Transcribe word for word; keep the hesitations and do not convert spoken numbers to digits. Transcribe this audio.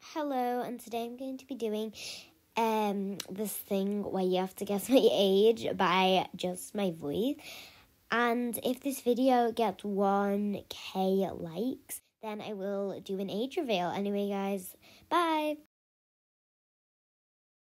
Hello, and today I'm going to be doing um this thing where you have to guess my age by just my voice. And if this video gets one K likes, then I will do an age reveal. Anyway, guys, bye!